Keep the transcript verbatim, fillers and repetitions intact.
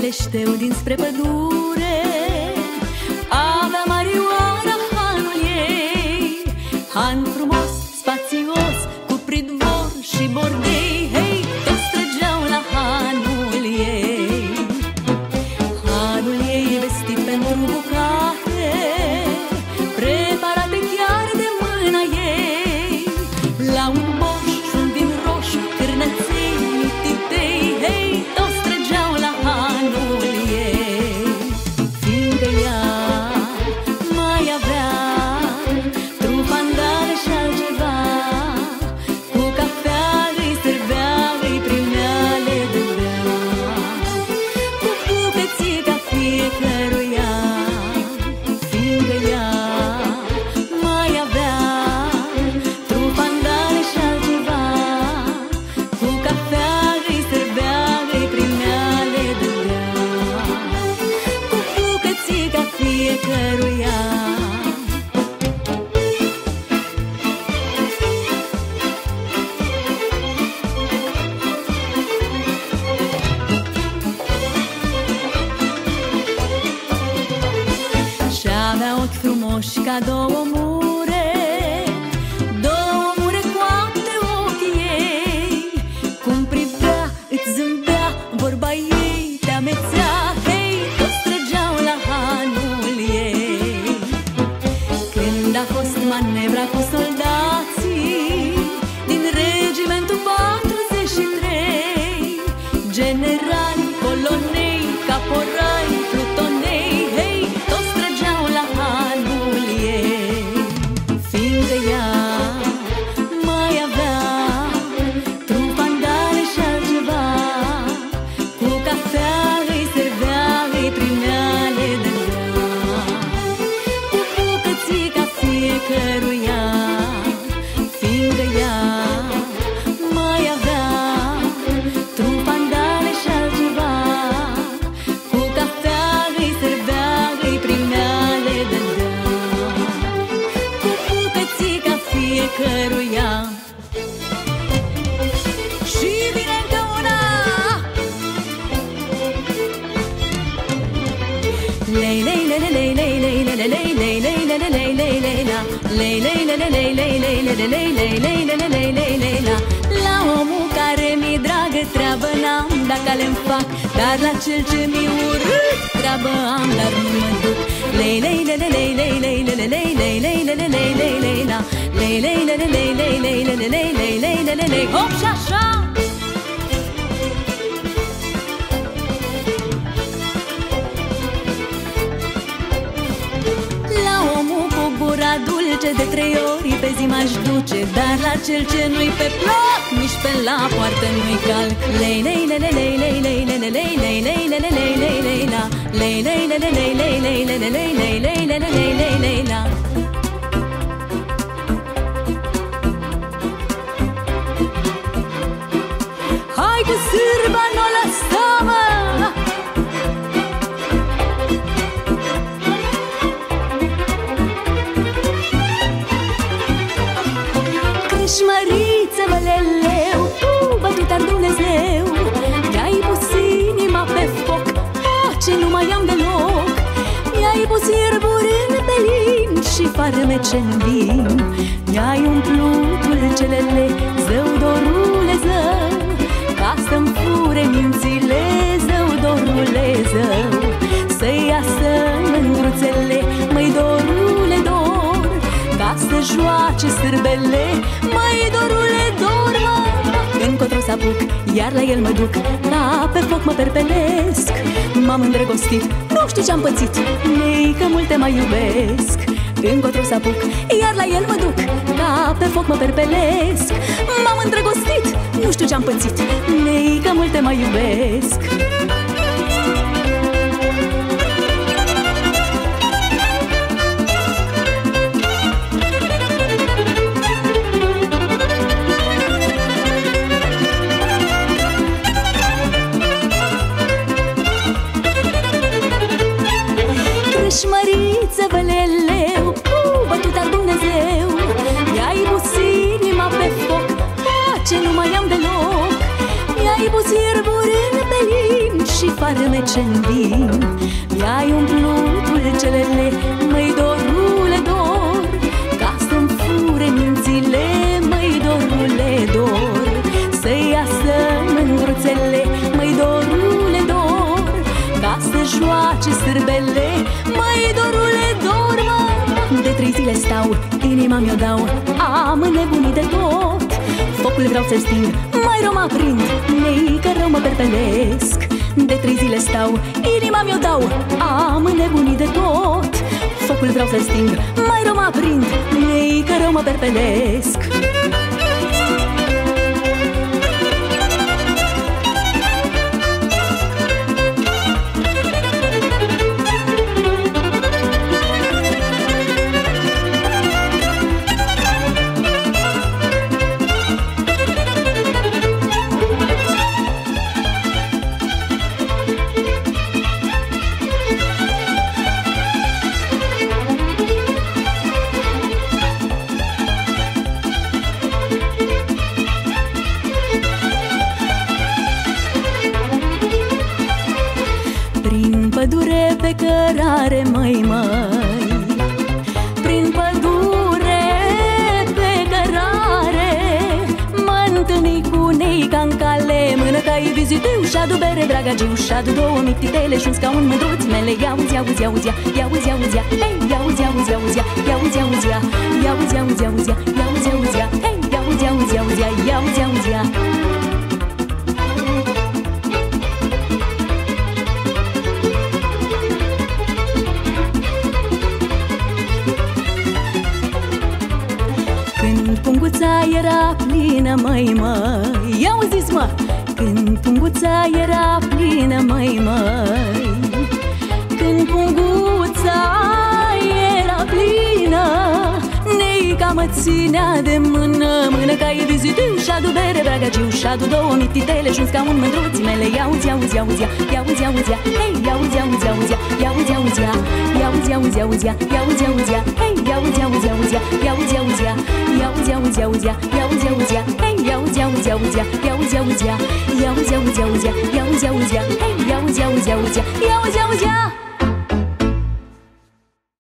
Căleșteu dinspre pădure. Avea Marioara hanul ei, han frumos, spațios, cu pridvor și bordei. Hei, toți trăgeau la hanul ei. Hanul ei vestit pentru bucate, preparate chiar de mâna ei. La un boș și un vin roșu, cârnăței, mititei. Hei, toți trăgeau la hanul ei. Fiindcă ea mai avea trupandare și altceva, cu cafea îi servea, îi primea, le dădea, cu bucățica fiecăruia. Fiindcă ea mai avea trupandare și altceva, cu cafea îi servea, îi primea, le dădea, cu bucățica fiecăruia. Și-avea ochi frumoși ca două mure, două mure coapte ochii ei. Cum privea, îți zâmbea, vorba ei te amețea. Hei, toți trăgeau la hanul ei. Când a fost manevra cu soldații din regimentul patruzeci și trei, generali, colonei, caporai, plutonei. Hei, toți trăgeau la hanul ei. Fiindcă ea mai avea trupandare și altceva, cu cafea îi servea, îi primea, le dădea, cu bucățica fiecăruia. Fiindcă ea mai avea trupandare și altceva, cu cafea îi servea, îi primea, le dădea, cu bucățica fiecăruia. Și vine încă una! Lei, lei, lei, lei, lei, lei, lei, lei, lei, lei, lei, lei, lei, lei, lei, la. Lei, lei, lei, lei, lei, lei, lei, lei, lei, lei, lei, lei, lei, lei, lei, la. La omul care mi-e dragă treabă n-am dacă le-mi fac, dar la cel ce mi-e urât treabă am, dar nu mă duc. Lei, lei, lei, lei, lei, lei, lei, lei, lei, lei, lei, lei, lei, lei, lei, la. Lei, lei, lei, lei, lei, lei, lei, lei, lei, lei, lei, lei, lei, lei, hop și așa! La omul cu gura dulce de trei ori pe zi m-aș duce, dar la cel ce nu-i pe plac, nici pe la poartă nu-i calc. Lei, lei, lei, lei, lei, lei, lei, lei, lei, lei, lei, lei, lei, lei, lei, la. Lei, lei, lei, lei, lei, lei, lei, lei, lei, lei, lei, lei, lei, lei, lei, la. Hai cu sârba, n-o lăsa, mă! Creșmăriță, văleleu, tu, bătut-ar Dumnezeu, mi-ai pus inima pe foc, pace nu mai am deloc. Mi-ai pus ierburi în pelin și farmece-n vin, mi-ai umplut dulcelele, zău, dorule, zău, ca să-mi fure mințile, zău, dorule, zău, să-i iasă mândruțele, măi, dorule, dor, ca să joace sârbele, măi, dorule, dor, mă. Încotro s-apuc, iar la el mă duc, ca pe foc mă perpelesc. M-am îndrăgostit, nu știu ce-am pățit, nei că multe mai iubesc. Încotro s-apuc, iar la el mă duc, ca pe foc mă perpelesc. M-am îndrăgostit, nu știu ce-am pățit, nei că multe mai iubesc. Creșmăriță, văleleu, cu bătut-ar Dumnezeu, mi-ai pus inima pe foc, pace nu mai am deloc. Mi-ai pus ierburi în pelin și farmece-n vin. Mi-ai umplut dulcelele, măi dorule dor, ca să-mi fure mințile, măi dorule dor. Să iasă mândruțele, măi dorule dor, ca să joace sârbele, măi dorule dor, mă. De trei zile stau, inima mi-o dau, am înnebunit de tot. Focul vreau să-l sting, mai rău mă aprind, nei că rău mă perpelesc. De trei zile stau, inima mi-o dau, am înnebunit de tot. Focul vreau să-l sting, mai rău mă aprind, nei că rău mă perpelesc. Prin pădure pe cărare, măi, măi, prin pădure pe cărare, mă întâlni cu neica-n cale, mână ca-i vizitiu, și-adu bere, dragagiu, și-adu două mititele și un scaun mândruț mele. Ia-uzi, ia-uzi, ia-uzi, ia-uzi, ia-uzi, hei, ia-uzi, ia-uzi, ia-uzi, ia-uzi, ia-uzi, ia-uzi, ia-uzi, ia-uzi, ia-uzi, ia-uzi, hei, ia-uzi, ia-uzi, ia-uzi, ia-uzi, ia-uzi, ia. Când punguța era plină, măi, măi, i-auziți, mă! Când punguța era plină, măi, măi, când punguța era plină, neica mă ținea de mână, mână ca-i vizitiu, și-adu bere, dragagiu, și-adu două mititele și un scaun mândruț mele. Ia-uzi, ia-uzi, ia-uzi, ia-uzi, ia-uzi, hei, ia-uzi, ia-uzi, ia-uzi, ia-uzi, ia-uzi, ia-uzi, ia-uzi, ia-uzi, ia-uzi, ia-uzi, hei, ia-uzi, ia-uzi, ia-uzi, ia-uzi, ia-uzi, ia-uzi, ia-uzi, ia-uzi, ia-uzi, ia-uzi, hei, ia-uzi, ia-uzi, ia-uzi, ia-uzi, ia-uzi, ia-uzi, ia-uzi, ia-uzi, ia-uzi, ia-uzi, ia-uzi, hei, ia-uzi, ia-uzi, ia-uzi, ia-uzi, ia-uzi.